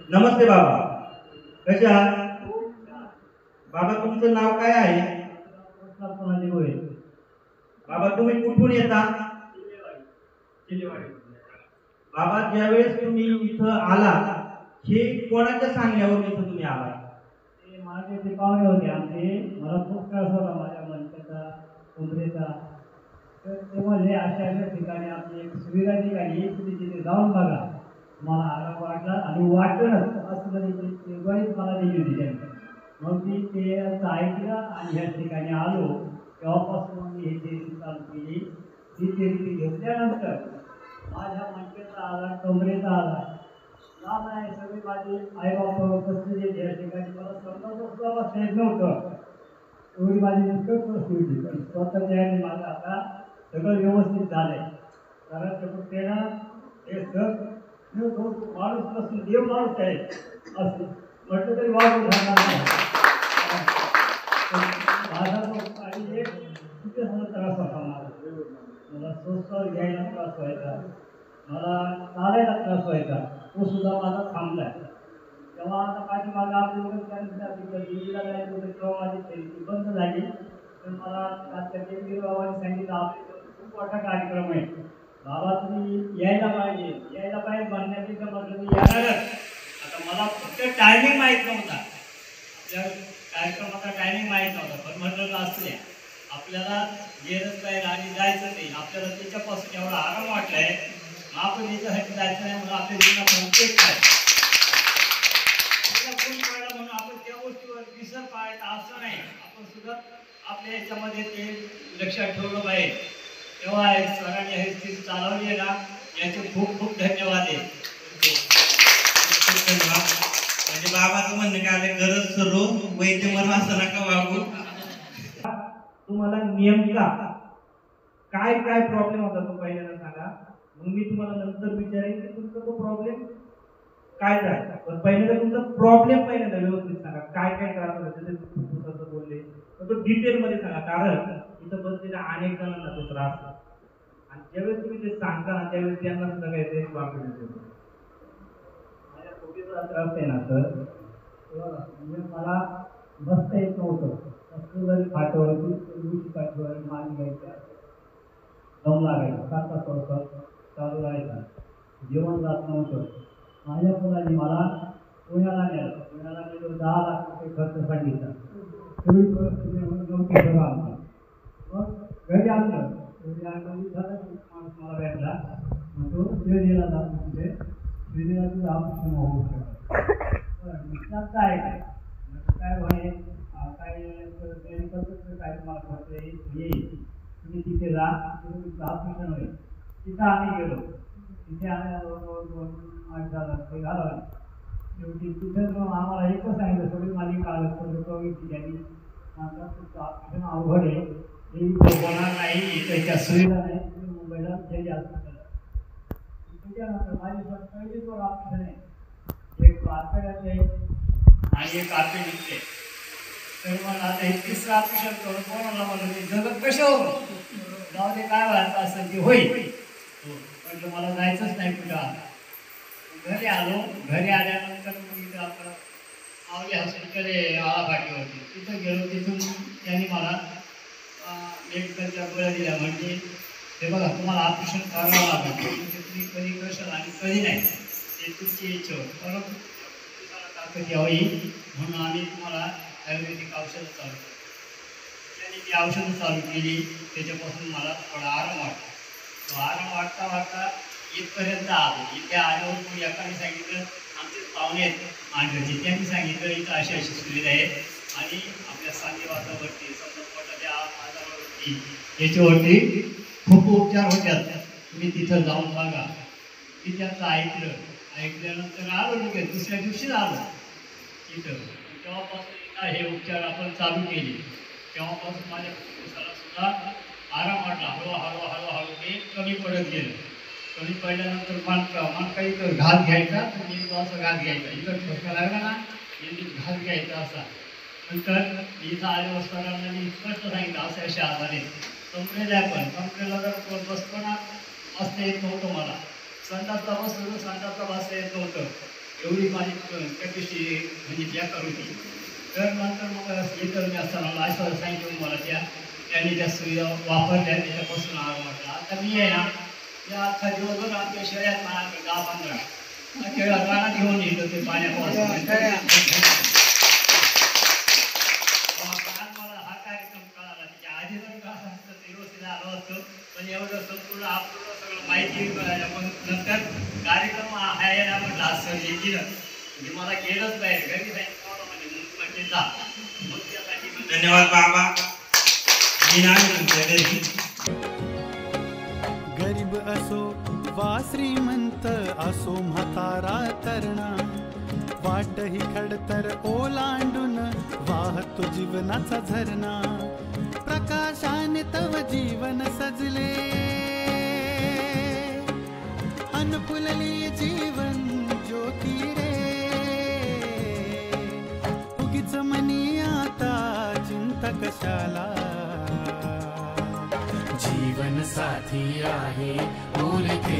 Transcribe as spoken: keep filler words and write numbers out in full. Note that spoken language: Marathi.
नमस्ते बाबा, कसे आहात? बाबा तुमचं नाव काय आहे? बाबा तुम्ही कुठून येता? बाबा ज्यावेळेस तुम्ही इथं आला, हे कोणाच्या सांगण्यावरून इथं तुम्ही आला? ते माझे ते पाहुणे होते आमचे, मला खूप त्रास होता माझ्या मनक्याचा, कमरेचा. तर ते म्हणले अशा अशा ठिकाणी आपली एक सुविधा निघाली, तुम्ही तिथे जाऊन बघा. मला आराम वाटला आणि वाटलंच असं म्हणजे ते गणित मला दिली होती त्यांनी. मग मी ते असं ऐकलं आणि ह्या ठिकाणी आलो. तेव्हापासून मग मी हे थेरपी चालू केली. ही थेरपी घेतल्यानंतर माझ्या मनक्याचा आजार, कमरेचा आजार लहान आहे सगळी माझी आई बाबा बसलेली या ठिकाणी मला स्वतःच सुद्धा बसता येत नव्हतं. एवढी माझी निकट परिस्थिती होती. पण स्वतःच्या ह्याने माझं आता सगळं व्यवस्थित झालंय. कारण ते त्यानं हे सर माणूस नसून देव माणूस आहे असं म्हटलं तरी वाढून राहणार नाही. माझा तो आणि एक किती मला त्रास होता मला मला श्वास घ्यायला त्रास व्हायचा, मला चालायला त्रास व्हायचा, तो सुद्धा माझा थांबलाय. तेव्हा आता पाठीमागं आपल्याला त्यानंतर दिल्लीला जायचं होतं तेव्हा माझी थेरपी बंद झाली. तर मला आजच्या केंद्रीय बाबांनी सांगितलं आपल्या खूप मोठा कार्यक्रम आहे बाबा, तुम्ही यायला पाहिजे यायला पाहिजे म्हणण्यापेक्षा म्हटलं मी येणारच. आता मला फक्त टायमिंग माहीत नव्हता, त्या कार्यक्रमाचा टायमिंग माहीत नव्हता, पण म्हटलं असू द्या आपल्याला गेलंच पाहिजे आणि जायचं नाही. आपल्याला त्याच्यापासून एवढा आराम वाटलाय, आपण याच्यासाठी जायचं नाही म्हणून आपल्या जीवनात उपयोग काय गुण पाळला म्हणून आपण त्या गोष्टीवर विसर पाळायचा असं नाही. आपण सुद्धा आपल्या याच्यामध्ये ते लक्षात ठेवलं पाहिजे. तेव्हा एक सरांनी हे स्थिती चालवली आहे ना, याचे खूप खूप धन्यवाद आहे. धन्यवाद. म्हणजे बाबाचं म्हणणं काय आलं, गरज सरो वैद्य मर असं नका वागू. तुम्हाला नेमका काय काय प्रॉब्लेम होता तो पहिल्यांदा सांगा, मग मी तुम्हाला नंतर विचारेन की तुमचा तो प्रॉब्लेम काय झाला. पण पहिल्यांदा तुमचा प्रॉब्लेम पहिल्यांदा व्यवस्थित सांगा, काय काय त्रास होता. जसे फुफ्फुसाचं बोलले तर तो डिटेल मध्ये सांगा, कारण इथं बसलेल्या अनेक जणांना तो त्रास आहे आणि ज्यावेळेस तुम्ही ते सांगता ना त्यावेळेस त्यांना सुद्धा काहीतरी कॉन्फिडन्स येतो. माझ्या पोटीचा त्रास आहे ना सर, म्हणजे मला बसता येत नव्हतं. कसं जरी खाटावरती उंची काठीवर मान घ्यायच्या, दम लागायचा, सारखा स्वतः चालू राहायचा, जेवण जात नव्हतं. माझ्या मुलांनी मला पुण्याला नेलं. पुण्याला नेलो, दहा लाख रुपये खर्च सांगितला. सगळी परिस्थिती नव्हती बरं आमची. मग घरी आणलं, घरी आणलं झालं माणूस मला भेटला, म्हणतो शिर्डीला जातो तिथे, शिर्डीला तुझं ऑपरेशन होऊ शकतं. विचार काय काय काय म्हणे काय मेडिकलचं काय तुम्हाला खर्च येईल, तुम्ही तिथे जा, तुमचं ऑपरेशन होईल. तिथं आम्ही गेलो. तिथे आल्याबरोबर दोन आठ दहा लाख रुपये घालवले. शेवटी तिथं आम्हाला एकच सांगितलं, सगळी माझी कागदपत्र कळली त्यांनी सांगतात तुमचं ऑपरेशन अवघड आहे, हे होणार नाही, त्याच्या सुविधा नाही, तुम्ही मुंबईला जरी हॉस्पिटल. त्याच्यानंतर माझी पहिलीच वर ऑपरेशन आहे, एक आतड्याचे आणि एक आतडीचे. तर मला आता हे तिसरं ऑपरेशन करून कोणाला म्हणलं मी जगत कशावर जाऊ दे, काय व्हायचं असेल ते होईल. म्हटलं मला जायचंच नाही कुठं. आता घरी आलो. घरी आल्यानंतर मग इथं आपलं आवली हॉस्पिटल आहे आळापाटीवरती, तिथं गेलो. तिथून त्यांनी मला मेडिकलच्या गोळ्या दिल्या. म्हणजे हे बघा तुम्हाला ऑपरेशन करावं लागेल, तुम्ही कधी करशाल आणि कधी नाही ते तुमची इच्छेवर, परंतु तुम्हाला ताकद यावी म्हणून आम्ही तुम्हाला आयुर्वेदिक औषधं चालू केली. त्यांनी ती औषधं चालू केली, त्याच्यापासून मला थोडा आराम वाटला. तो आराम वाटता वाटता इथपर्यंत आलो. इथे आल्यावर मग एकाने सांगितलं, आमचे पाहुणे आहेत मांडरचे, त्यांनी सांगितलं इथं अशी अशी सुविधा आहे आणि आपल्या सांधेवातावरती समजा पोटाच्या आजारावरती याच्यावरती खूप उपचार होत्यात, तुम्ही तिथं जाऊन बघा. मी त्यांचं ऐकलं. ऐकल्यानंतर आलो लगेच दुसऱ्या दिवशीच आलो तिथं. तेव्हापासून इथं हे उपचार आपण चालू केले. तेव्हापासून माझ्या फुफ्फुसाला सुद्धा आराम वाटला. हळूहळू हळूहळू ते कमी पडत गेलं. कमी पडल्यानंतर मणका मणका इथं घास घ्यायचा, तर मी तो असा घास घ्यायचा, इथं ठोका लागला ना मी घास घ्यायचा असा. नंतर इथं आल्यावर सरांना मी स्पष्ट सांगितलं असे असे आजार आहे. कमरेला पण कमरेला जर बसतो ना बसता येत नव्हतं मला. संडासला बसलं तर संडासला बसता येत नव्हतं. एवढी माझी कॅपॅसिटी म्हणजे बेकार होती. तर नंतर मग इतर मी असताना असं सांगितलं मला त्या त्यांनी त्या सुविधा वापरल्या, त्याच्यापासून आराम वाटला. आता मी आहे ना या अख्खा दिवसभर आमच्या शहरात माझ्याकडे दहा पंधरा खेळा रानात घेऊन येतो ते पाण्यापासून. मला हा कार्यक्रम कळाला, त्याच्या आधी जर का असतं ते व्यवस्थित आलो असतो, पण एवढं संपूर्ण आपलं सगळं माहिती मिळाल्या. पण नंतर कार्यक्रम आहे ना म्हटलं असं येतील म्हणजे मला गेलंच पाहिजे. घरी सांगितलं म्हणजे म्हणजे जा मग त्यासाठी. धन्यवाद बाबा. मी नाही तुमच्या घरी. गरीब असो वा श्रीमंत असो म्हातारा तरणा, वाटही खडतर ओलांडून वाहतो जीवनाचा झरणा. प्रकाशाने तव जीवन सजले, अनफुलली जीवन ज्योती रे. उगीच मनी आता चिंता कशाला, जीवन साथी आहे बोलके